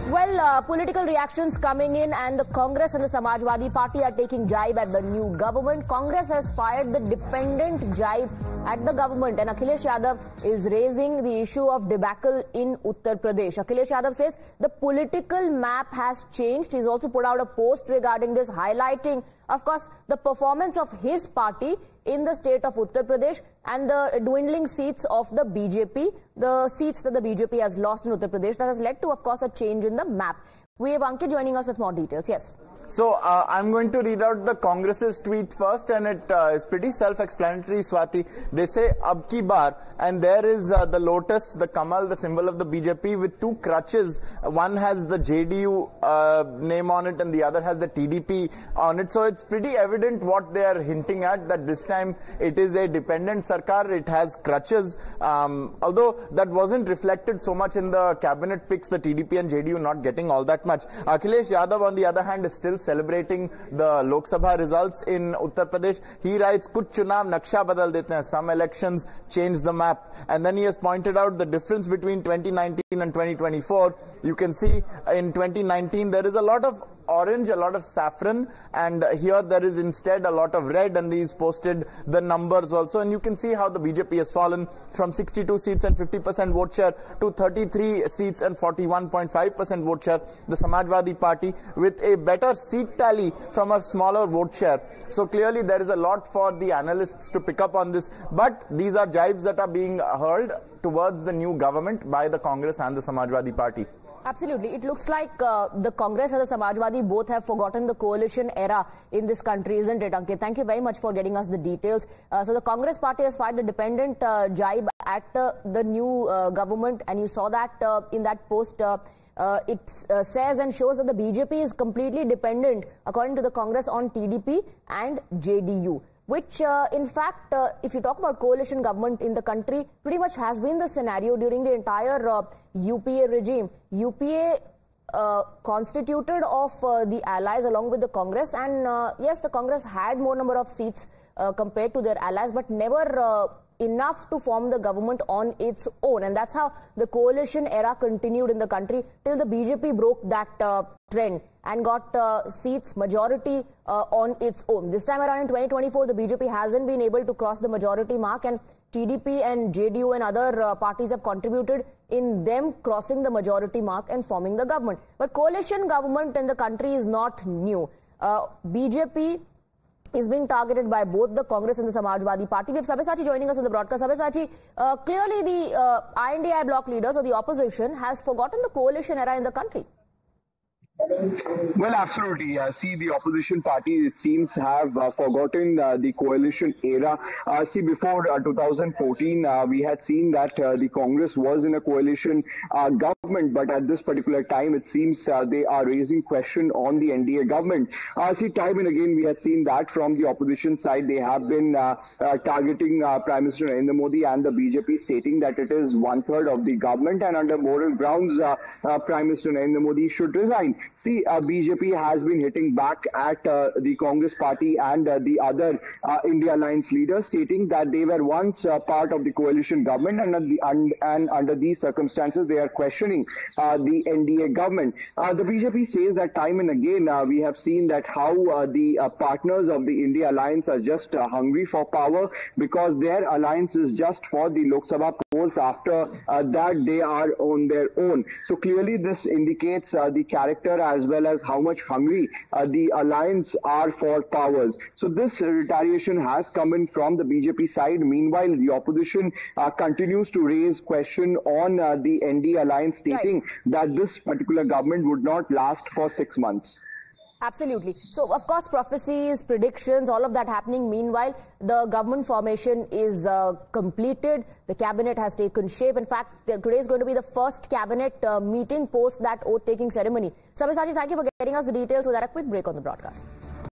Well, political reactions coming in, and the Congress and the Samajwadi Party are taking jibe at the new government. Congress has fired the dependent jibe at the government, and Akhilesh Yadav is raising the issue of debacle in Uttar Pradesh. Akhilesh Yadav says the political map has changed. He's also put out a post regarding this, highlighting, of course, the performance of his party in the state of Uttar Pradesh and the dwindling seats of the BJP, the seats that the BJP has lost in Uttar Pradesh. That has led to, of course, a change in the map. We have Ankit joining us with more details. Yes. So, I'm going to read out the Congress's tweet first, and it is pretty self-explanatory, Swati. They say, Ab ki baar, and there is the lotus, the Kamal, the symbol of the BJP with two crutches. One has the JDU name on it and the other has the TDP on it. So, it's pretty evident what they are hinting at, that this time it is a dependent sarkar, it has crutches. Although that wasn't reflected so much in the cabinet picks, the TDP and JDU not getting all that much. Akhilesh Yadav, on the other hand, is still celebrating the Lok Sabha results in Uttar Pradesh. He writes, "Kuch chunav naksha badal dete hain." Some elections change the map. And then he has pointed out the difference between 2019 and 2024. You can see in 2019 there is a lot of orange, a lot of saffron, and here there is instead a lot of red, and these posted the numbers also, and you can see how the BJP has fallen from 62 seats and 50% vote share to 33 seats and 41.5% vote share. The Samajwadi Party with a better seat tally from a smaller vote share. So clearly there is a lot for the analysts to pick up on this, but these are jibes that are being hurled towards the new government by the Congress and the Samajwadi Party. Absolutely. It looks like the Congress and the Samajwadi both have forgotten the coalition era in this country, isn't it, Ankit? Thank you very much for getting us the details. So the Congress party has fired the dependent jibe at the new government, and you saw that in that post. It says and shows that the BJP is completely dependent, according to the Congress, on TDP and JDU. Which, in fact, if you talk about coalition government in the country, pretty much has been the scenario during the entire UPA regime. UPA constituted of the allies along with the Congress, and yes, the Congress had more number of seats compared to their allies, but never enough to form the government on its own. And that's how the coalition era continued in the country till the BJP broke that trend and got seats majority on its own. This time around in 2024, the BJP hasn't been able to cross the majority mark, and TDP and JDU and other parties have contributed in them crossing the majority mark and forming the government. But coalition government in the country is not new. BJP is being targeted by both the Congress and the Samajwadi Party. We have Sabyasachi joining us on the broadcast. Sabyasachi, clearly the INDI bloc leaders or the opposition has forgotten the coalition era in the country. Well, absolutely. See, the opposition party, it seems, have forgotten the coalition era. See, before 2014, we had seen that the Congress was in a coalition government, but at this particular time, it seems they are raising question on the NDA government. See, time and again, we had seen that from the opposition side, they have been targeting Prime Minister Narendra Modi and the BJP, stating that it is 1/3 of the government, and under moral grounds, Prime Minister Narendra Modi should resign. See, BJP has been hitting back at the Congress party and the other India Alliance leaders, stating that they were once part of the coalition government, and under these circumstances, they are questioning the NDA government. The BJP says that time and again, we have seen that how the partners of the India Alliance are just hungry for power, because their alliance is just for the Lok Sabha polls. After that, they are on their own. So clearly, this indicates the character as well as how much hungry the alliance are for powers. So this retaliation has come in from the BJP side. Meanwhile, the opposition continues to raise question on the NDA alliance, stating that this particular government would not last for 6 months. Absolutely. So, of course, prophecies, predictions, all of that happening. Meanwhile, the government formation is completed. The cabinet has taken shape. In fact, today is going to be the first cabinet meeting post that oath-taking ceremony. Sabyasachi, thank you for getting us the details. We'll have a quick break on the broadcast.